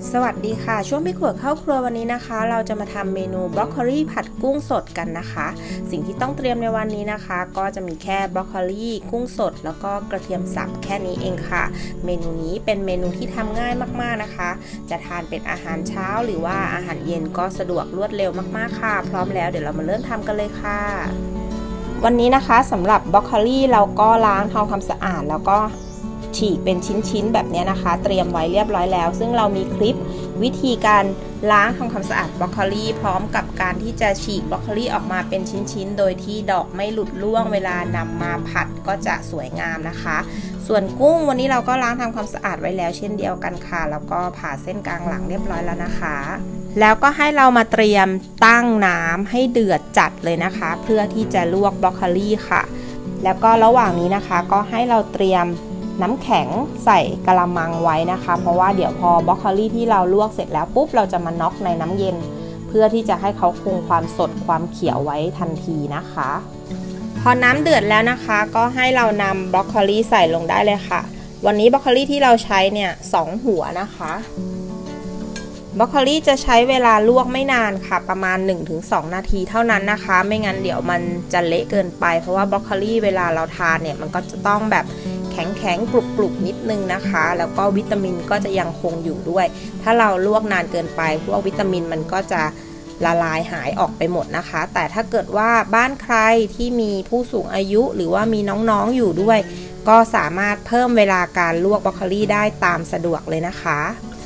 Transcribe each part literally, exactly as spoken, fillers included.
สวัสดีค่ะช่วงพี่ขวดเข้าครัววันนี้นะคะเราจะมาทำเมนูบรอกโคลีผัดกุ้งสดกันนะคะสิ่งที่ต้องเตรียมในวันนี้นะคะก็จะมีแค่บรอกโคลีกุ้งสดแล้วก็กระเทียมสับแค่นี้เองค่ะเมนูนี้เป็นเมนูที่ทำง่ายมากๆนะคะจะทานเป็นอาหารเช้าหรือว่าอาหารเย็นก็สะดวกรวดเร็วมากๆค่ะพร้อมแล้วเดี๋ยวเรามาเริ่มทำกันเลยค่ะวันนี้นะคะสำหรับบรอกโคลีเราก็ล้างทำความสะอาดแล้วก็ฉีกเป็นชิ้นๆแบบนี้นะคะเตรียมไว้เรียบร้อยแล้วซึ่งเรามีคลิปวิธีการล้างทำความสะอาดบรอกโคลีพร้อมกับการที่จะฉีกบรอกโคลีออกมาเป็นชิ้นๆโดยที่ดอกไม่หลุดร่วงเวลานำมาผัดก็จะสวยงามนะคะส่วนกุ้งวันนี้เราก็ล้างทำความสะอาดไว้แล้วเช่นเดียวกันค่ะแล้วก็ผ่าเส้นกลางหลังเรียบร้อยแล้วนะคะแล้วก็ให้เรามาเตรียมตั้งน้ำให้เดือดจัดเลยนะคะเพื่อที่จะลวกบรอกโคลีค่ะแล้วก็ระหว่างนี้นะคะก็ให้เราเตรียมน้ำแข็งใส่กะละมังไว้นะคะเพราะว่าเดี๋ยวพอบรอกโคลีที่เราลวกเสร็จแล้วปุ๊บเราจะมาน็อกในน้ำเย็นเพื่อที่จะให้เขาคงความสดความเขียวไว้ทันทีนะคะพอน้ำเดือดแล้วนะคะก็ให้เรานำบรอกโคลีใส่ลงได้เลยค่ะวันนี้บรอกโคลีที่เราใช้เนี่ยสองหัวนะคะบรอกโคลีจะใช้เวลาลวกไม่นานค่ะประมาณ หนึ่งถึงสอง นาทีเท่านั้นนะคะไม่งั้นเดี๋ยวมันจะเละเกินไปเพราะว่าบรอกโคลีเวลาเราทานเนี่ยมันก็จะต้องแบบแข็งๆกรุบๆนิดนึงนะคะแล้วก็วิตามินก็จะยังคงอยู่ด้วยถ้าเราลวกนานเกินไปพวกวิตามินมันก็จะละลายหายออกไปหมดนะคะแต่ถ้าเกิดว่าบ้านใครที่มีผู้สูงอายุหรือว่ามีน้องๆอยู่ด้วยก็สามารถเพิ่มเวลาการลวกบรอกโคลีได้ตามสะดวกเลยนะคะ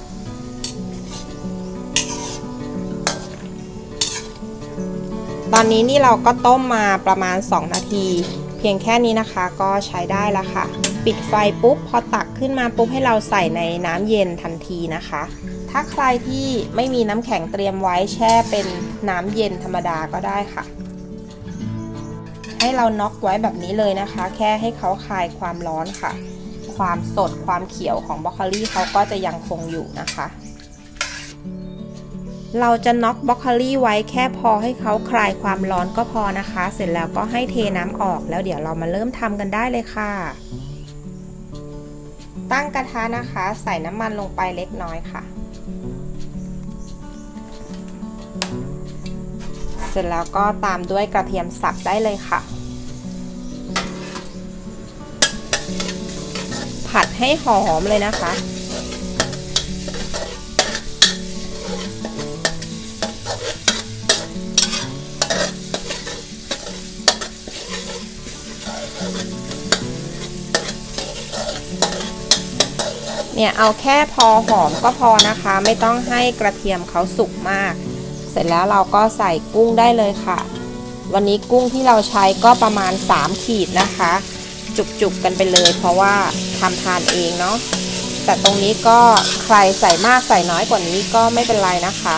ตอนนี้นี่เราก็ต้มมาประมาณสองนาทีเพียงแค่นี้นะคะก็ใช้ได้แล้วค่ะปิดไฟปุ๊บพอตักขึ้นมาปุ๊บให้เราใส่ในน้ำเย็นทันทีนะคะถ้าใครที่ไม่มีน้ำแข็งเตรียมไว้แช่เป็นน้ำเย็นธรรมดาก็ได้ค่ะให้เราน็อกไว้แบบนี้เลยนะคะแค่ให้เขาคลายความร้อนค่ะความสดความเขียวของบรอกโคลีเขาก็จะยังคงอยู่นะคะเราจะน็อกบรอกโคลีไว้แค่พอให้เขาคลายความร้อนก็พอนะคะเสร็จแล้วก็ให้เทน้ำออกแล้วเดี๋ยวเรามาเริ่มทำกันได้เลยค่ะตั้งกระทะนะคะใส่น้ำมันลงไปเล็กน้อยค่ะเสร็จแล้วก็ตามด้วยกระเทียมสับได้เลยค่ะผัดให้หอมเลยนะคะเนี่ยเอาแค่พอหอมก็พอนะคะไม่ต้องให้กระเทียมเขาสุกมากเสร็จแล้วเราก็ใส่กุ้งได้เลยค่ะวันนี้กุ้งที่เราใช้ก็ประมาณสามขีดนะคะจุกๆกันไปเลยเพราะว่าทำทานเองเนาะแต่ตรงนี้ก็ใครใส่มากใส่น้อยกว่านี้ก็ไม่เป็นไรนะคะ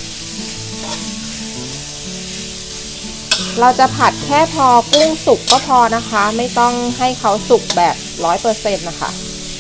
เราจะผัดแค่พอกุ้งสุกก็พอนะคะไม่ต้องให้เขาสุกแบบ ร้อยเปอร์เซ็นต์ นะคะ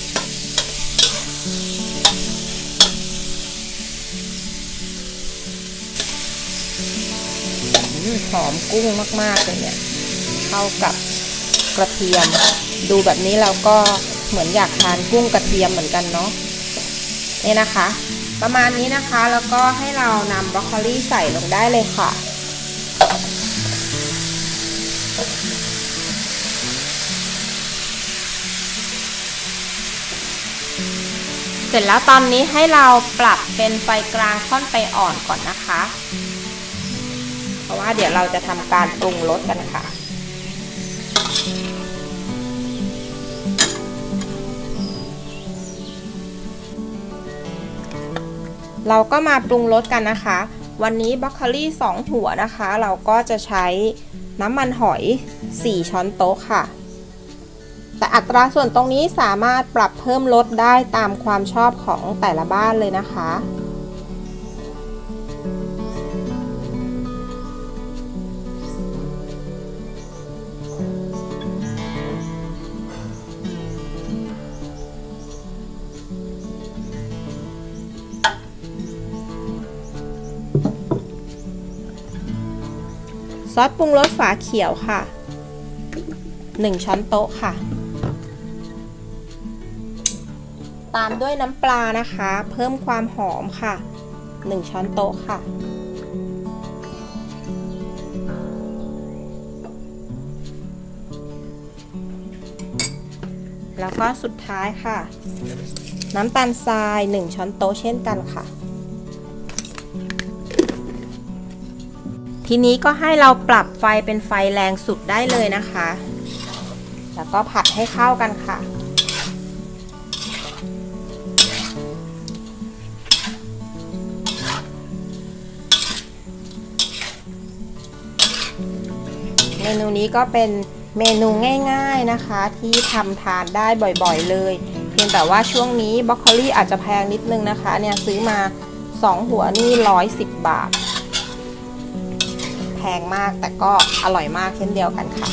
หอมกุ้งมากๆเลยเนี่ยเข้ากับกระเทียมดูแบบนี้เราก็เหมือนอยากทานกุ้งกระเทียมเหมือนกันเนาะนี่นะคะประมาณนี้นะคะแล้วก็ให้เรานำบรอกโคลีใส่ลงได้เลยค่ะเสร็จแล้วตอนนี้ให้เราปรับเป็นไฟกลางค่อนไปอ่อนก่อนนะคะเพราะว่าเดี๋ยวเราจะทำการปรุงรสกันค่ะเราก็มาปรุงรสกันนะคะวันนี้บรอกโคลีสองหัวนะคะเราก็จะใช้น้ำมันหอยสี่ช้อนโต๊ะค่ะแต่อัตราส่วนตรงนี้สามารถปรับเพิ่มลดได้ตามความชอบของแต่ละบ้านเลยนะคะซอสปรุงรสฝาเขียวค่ะหนึ่งช้อนโต๊ะค่ะตามด้วยน้ำปลานะคะเพิ่มความหอมค่ะหนึ่งช้อนโต๊ะค่ะแล้วก็สุดท้ายค่ะน้ำตาลทรายหนึ่งช้อนโต๊ะเช่นกันค่ะทีนี้ก็ให้เราปรับไฟเป็นไฟแรงสุดได้เลยนะคะแล้วก็ผัดให้เข้ากันค่ะเมนูนี้ก็เป็นเมนูง่ายๆนะคะที่ทำทานได้บ่อยๆเลยเพียงแต่ว่าช่วงนี้บรอกโคลีอาจจะแพงนิดนึงนะคะเนี่ยซื้อมาสองหัวนี่หนึ่งร้อยสิบบาทแพงมากแต่ก็อร่อยมากเช่นเดียวกันค่ะ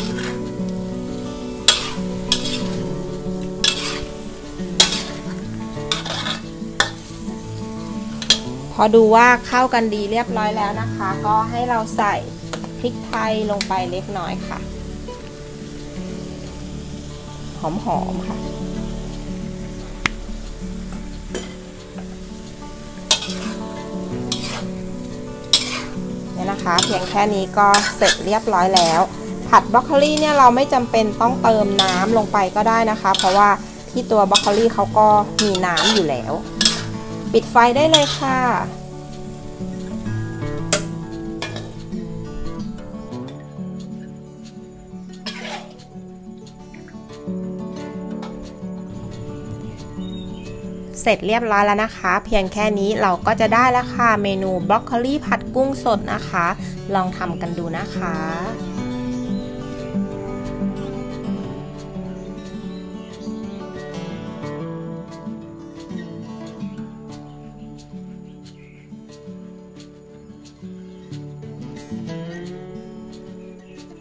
พอดูว่าเข้ากันดีเรียบร้อยแล้วนะคะก็ให้เราใส่พริกไทยลงไปเล็กน้อยค่ะหอมๆค่ะเนี่ยนะคะเพียงแค่นี้ก็เสร็จเรียบร้อยแล้วผัดบรอกโคลีเนี่ยเราไม่จำเป็นต้องเติมน้ำลงไปก็ได้นะคะเพราะว่าที่ตัวบรอกโคลีเขาก็มีน้ำอยู่แล้วปิดไฟได้เลยค่ะเสร็จเรียบร้อยแล้วนะคะเพียงแค่นี้เราก็จะได้แล้วค่ะเมนูบรอกโคลีผัดกุ้งสดนะคะลองทำกันดูนะคะ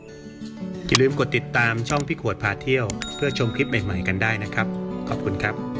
อย่าลืมกดติดตามช่องพี่ขวดพาเที่ยวเพื่อชมคลิปใหม่ๆกันได้นะครับขอบคุณครับ